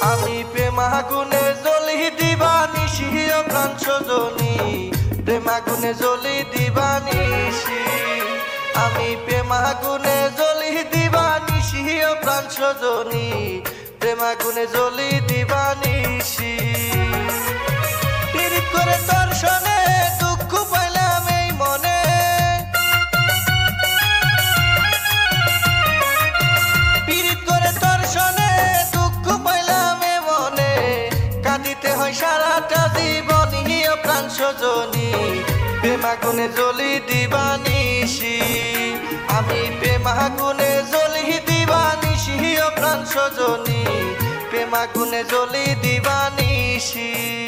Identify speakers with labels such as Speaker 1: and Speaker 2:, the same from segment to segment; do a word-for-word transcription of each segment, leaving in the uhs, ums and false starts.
Speaker 1: আমি প্রেমাগুনে জ্বলি দিবানিশি ও প্রাণ সজনী, প্রেমাগুনে জ্বলি দিবানিশি। আমি প্রেমাগুনে জ্বলি দিবানিশি ও প্রাণ সজনী, প্রেমাগুনে জ্বলি দিবানিশি। পীড়িত করে তোর সনে দুঃখ পাইলাম এই মনে, পীড়িত করে তোর সনে দুঃখ পাইলাম এ মনে, কাঁদিতে হয় সারাটা জীবনী ও প্রাণ সজনী, প্রেমাগুনে জ্বলি দিবানিশি। আমি প্রেমাগুনে জ্বলি দিবানিশি ও প্রাণ সজনী, প্রেমাগুনে জ্বলি দিবানিশি।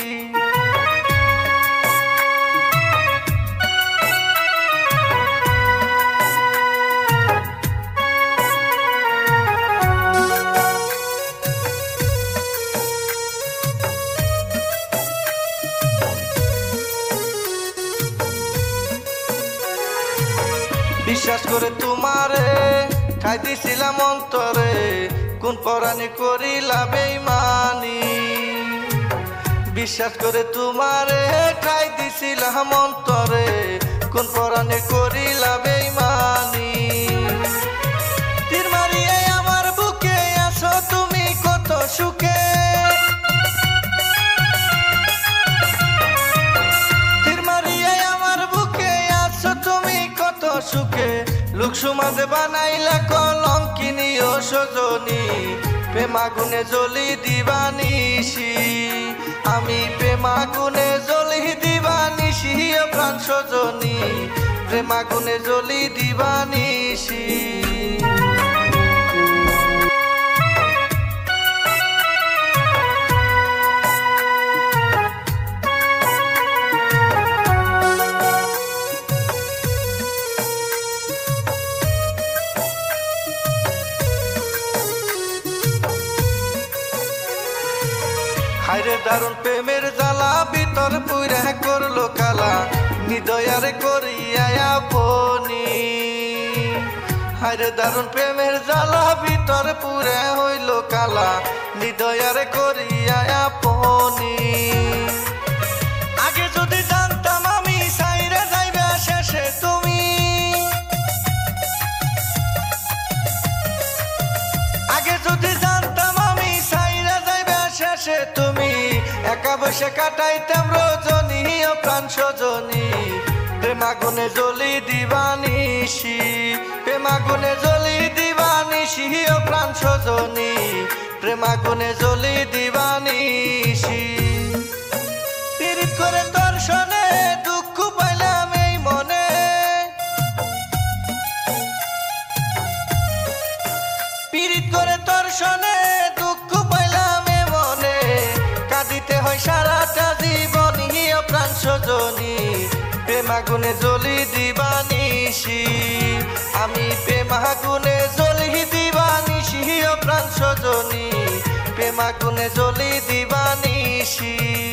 Speaker 1: বিশ্বাস করে তোমারে ঠাই দিছিলাম অন্তরে, কোন পরাণে করিলা বেইমানি। বিশ্বাস করে তোমারে ঠাই দিছিলাম অন্তরে, কোন পরাণে করিলা বেইমানি। তীর মারিয়ে আমার বুকে আসো তুমি কত সুখে, তীর মারিয়ে আমার বুকে আসো তুমি কত সুখে, লোক সমাজে বানাইলা কলঙ্কিনী ও সজনী, প্রেমাগুনে জ্বলি দিবানিশি। আমি প্রেমাগুনে জ্বলি দিবানিশি ও প্রাণ সজনী, প্রেমাগুনে জ্বলি দিবানিশি। হায়রে দারুণ প্রেমের জ্বালা ভিতর পুইরা করলো কালা, নিদয়ারে করিয়া আপনি। হায়রে দারুণ প্রেমের জ্বালা ভিতর পুরে হইল কালা, নিদয়ারে করিয়া আপনি। আগে যদি জানতাম আমি সাইরে যাইবে শেষে তুমি, আগে যদি জানতাম আমি সাইরে যাইবে শেষে তুমি, একা বসে কাটাইতাম রজনী ও প্রাণ সজনী, প্রেমাগুনে জ্বলি দিবানিশি। প্রেমাগুনে জ্বলি দিবানিশি ও প্রাণ সজনী, প্রেমাগুনে জ্বলি দিবানিশি। পীড়িত করে তোর সনে দুঃখ পাইলাম এই মনে, পীড়িত করে তোর সনে দুঃখ পাইলাম এ মনে, কাঁদিতে হয় সারাটা জীবনী ও প্রাণ সজনী, প্রেমাগুনে জ্বলি দিবানিশি। আমি প্রেমাগুনে জ্বলি দিবানিশি ও প্রাণ সজনী, প্রেমাগুনে জ্বলি দিবানিশি।